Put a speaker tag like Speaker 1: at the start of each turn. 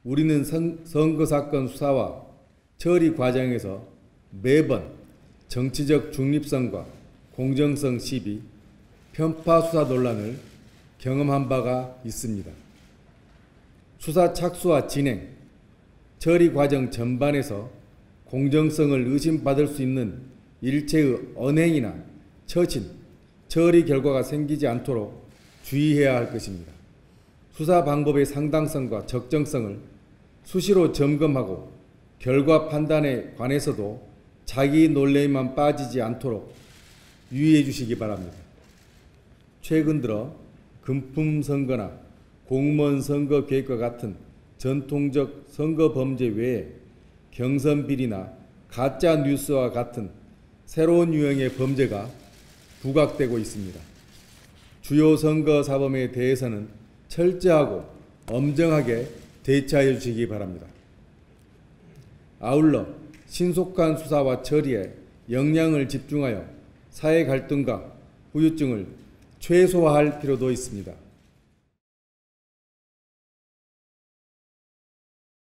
Speaker 1: 우리는 선거사건 수사와 처리 과정에서 매번 정치적 중립성과 공정성 시비, 편파 수사 논란을 경험한 바가 있습니다. 수사 착수와 진행, 처리 과정 전반에서 공정성을 의심받을 수 있는 일체의 언행이나 처신, 처리 결과가 생기지 않도록 주의해야 할 것입니다. 수사 방법의 상당성과 적정성을 수시로 점검하고 결과 판단에 관해서도 자기 논리에만 빠지지 않도록 유의해 주시기 바랍니다. 최근 들어 금품 선거나 공무원 선거 개입과 같은 전통적 선거 범죄 외에 경선 비리나 가짜 뉴스와 같은 새로운 유형의 범죄가 부각되고 있습니다. 주요 선거 사범에 대해서는 철저하고 엄정하게 대처해 주시기 바랍니다. 아울러 신속한 수사와 처리에 역량을 집중하여 사회 갈등과 후유증을 최소화할 필요도 있습니다.